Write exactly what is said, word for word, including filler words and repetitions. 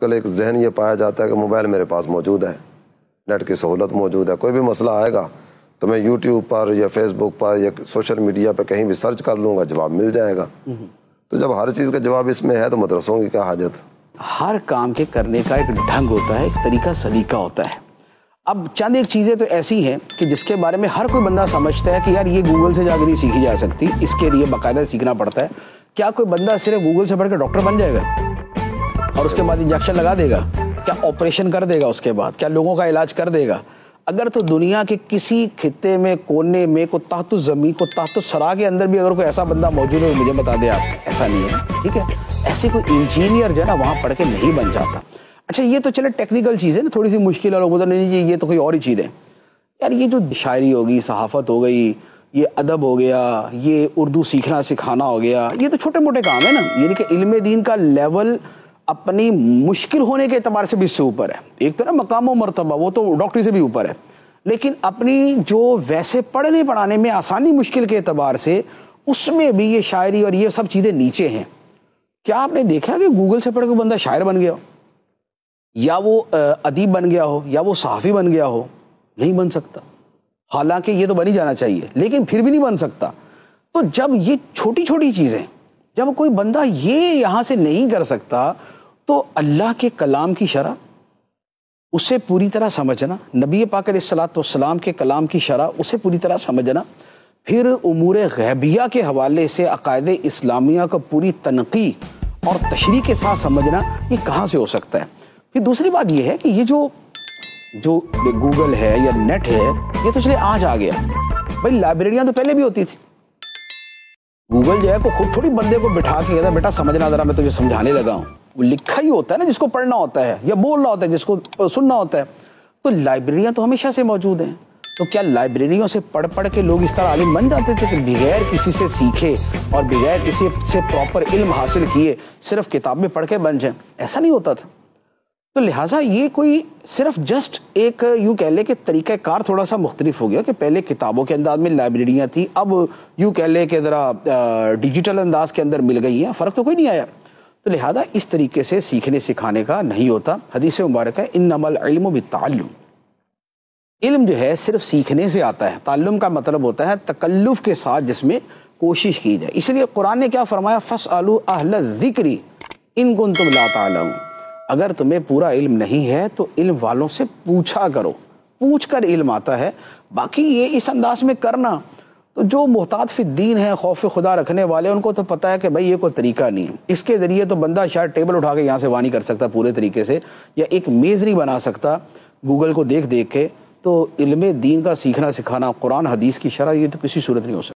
کل ایک ذہن یہ پایا جاتا ہے کہ موبائل میرے پاس موجود ہے، نیٹ کی سہولت موجود ہے، کوئی بھی مسئلہ آئے گا تو میں یوٹیوب پر یا فیس بک پر یا سوشل میڈیا پہ کہیں بھی سرچ کر لوں گا، جواب مل جائے گا۔ تو جب ہر چیز کا جواب اس میں ہے تو مدرسوں کی کیا حاجت؟ ہر کام کے کرنے کا ایک ڈھنگ ہوتا ہے، ایک طریقہ سلیقہ ہوتا ہے۔ اب چند ایک چیزیں تو ایسی ہیں کہ جس کے بارے میں ہر کوئی بندہ سمجھتا ہے کہ یار یہ گوگل سے جا کے نہیں سیکھی جا سکتی، اس کے لیے باقاعدہ سیکھنا پڑتا ہے۔ کیا کوئی بندہ صرف گوگل سے پڑھ کے ڈاکٹر بن جائے گا اور اس کے بعد انجیکشن لگا دے گا؟ کیا آپریشن کر دے گا؟ اس کے بعد کیا لوگوں کا علاج کر دے گا؟ اگر تو دنیا کے کسی خطے میں، کونے میں، کو تحت زمین، کو تحت سرا کے اندر بھی اگر کوئی ایسا بندہ موجود ہے تو مجھے بتا دے آپ، ایسا نہیں ہے، ٹھیک ہے؟ ایسے کوئی انجینئر جو ہے نا وہاں پڑھ کے نہیں بن جاتا۔ اچھا یہ تو چلے ٹیکنیکل چیزیں نا، تھوڑی سی مشکل ہے، لوگ بولتے نہیں جی یہ تو کوئی اور ہی چیز ہے۔ یار یہ جو شاعری ہوگی، صحافت ہو گئی، یہ ادب ہو گیا، یہ اردو سیکھنا سکھانا ہو گیا، یہ تو چھوٹے موٹے کام ہے نا۔ یعنی کہ علم دین کا لیول اپنی مشکل ہونے کے اعتبار سے بھی اس سے اوپر ہے۔ ایک تو نا مقام و مرتبہ وہ تو ڈاکٹری سے بھی اوپر ہے، لیکن اپنی جو ویسے پڑھنے پڑھانے میں آسانی مشکل کے اعتبار سے اس میں بھی یہ شاعری اور یہ سب چیزیں نیچے ہیں۔ کیا آپ نے دیکھا کہ گوگل سے پڑھ کے بندہ شاعر بن گیا ہو، یا وہ ادیب بن گیا ہو، یا وہ صحافی بن گیا ہو؟ نہیں بن سکتا، حالانکہ یہ تو بن ہی جانا چاہیے، لیکن پھر بھی نہیں بن سکتا۔ تو جب یہ چھوٹی چھوٹی چیزیں، جب کوئی بندہ یہ یہاں سے نہیں کر سکتا تو اللہ کے کلام کی شرح اسے پوری طرح سمجھنا، نبی پاک علیہ الصلوۃ والسلام کے کلام کی شرح اسے پوری طرح سمجھنا، پھر امور غیبیہ کے حوالے سے عقائد اسلامیہ کو پوری تنقیح اور تشریح کے ساتھ سمجھنا، یہ کہاں سے ہو سکتا ہے؟ پھر دوسری بات یہ ہے کہ یہ جو جو گوگل ہے یا نیٹ ہے یہ تو چلے آج آ گیا، بھائی لائبریریاں تو پہلے بھی ہوتی تھی۔ گوگل جو ہے کو خود تھوڑی بندے کو بٹھا کے کہتا ہے بیٹا سمجھنا ذرا، میں تجھے سمجھانے لگا ہوں۔ وہ لکھا ہی ہوتا ہے نا جس کو پڑھنا ہوتا ہے، یا بولنا ہوتا ہے جس کو سننا ہوتا ہے۔ تو لائبریریاں تو ہمیشہ سے موجود ہیں، تو کیا لائبریریوں سے پڑھ پڑھ کے لوگ اس طرح عالم بن جاتے تھے کہ بغیر کسی سے سیکھے اور بغیر کسی سے پراپر علم حاصل کیے صرف کتابیں پڑھ کے بن جائیں؟ ایسا نہیں ہوتا تھا۔ تو لہٰذا یہ کوئی صرف جسٹ ایک یوں کہہ لے کہ طریقہ کار تھوڑا سا مختلف ہو گیا کہ پہلے کتابوں کے انداز میں لائبریریاں تھیں، اب یوں کہہ لے کہ ذرا ڈیجیٹل انداز کے اندر مل گئی ہیں، فرق تو کوئی نہیں آیا۔ تو لہذا اس طریقے سے سیکھنے سکھانے کا نہیں ہوتا۔ حدیث مبارکہ ہے انما العلم بالتعلم، علم جو ہے صرف سیکھنے سے آتا ہے۔ تعلم کا مطلب ہوتا ہے تکلف کے ساتھ جس میں کوشش کی جائے۔ اس لیے قرآن نے کیا فرمایا؟ فاسألوا اہل الذکر ان کنتم لا تعلمون، اگر تمہیں پورا علم نہیں ہے تو علم والوں سے پوچھا کرو، پوچھ کر علم آتا ہے۔ باقی یہ اس انداز میں کرنا تو جو محتاط فی الدین ہے، خوف خدا رکھنے والے، ان کو تو پتہ ہے کہ بھائی یہ کوئی طریقہ نہیں ہے، اس کے ذریعے تو بندہ شاید ٹیبل اٹھا کے یہاں سے وہاں نہیں کر سکتا پورے طریقے سے، یا ایک میز نہیں بنا سکتا گوگل کو دیکھ دیکھ کے۔ تو علم دین کا سیکھنا سکھانا، قرآن حدیث کی شرح، یہ تو کسی صورت نہیں ہو سکتا۔